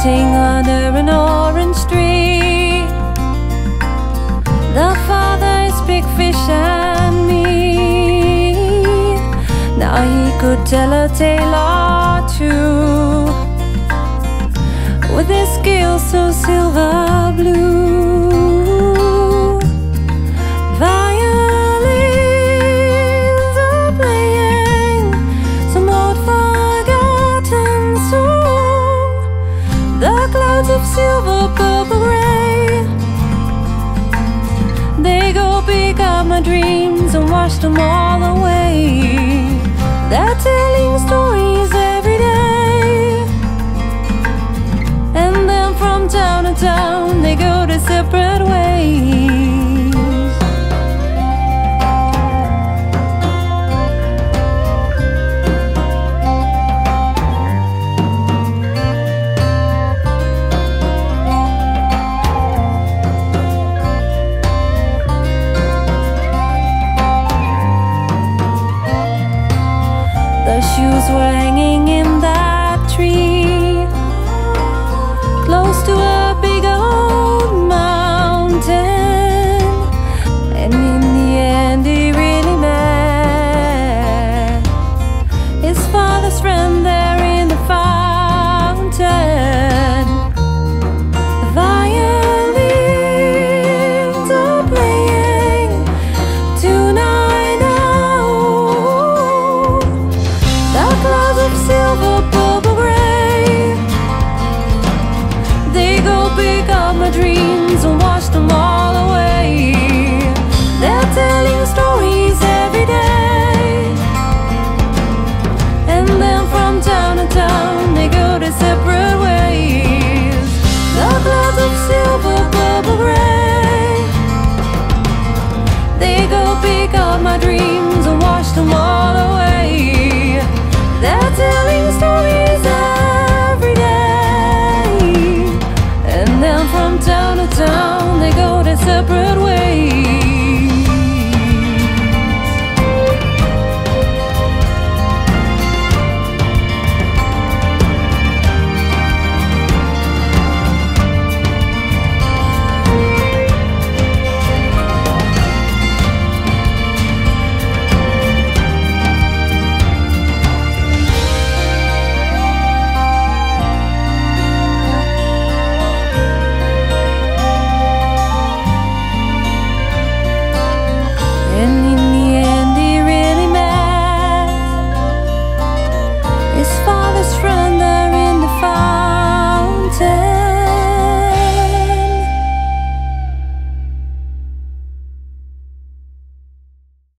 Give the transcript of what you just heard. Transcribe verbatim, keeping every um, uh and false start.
sitting under an orange tree. The father is big fish and me. Now he could tell a tale or two with his scales so silver blue. Violins are playing some old forgotten song. The clouds of silver, purple, gray, they go pick up my dreams and wash them all away. They're telling stories every day, and then from town to town they go their separate ways. The shoes were hanging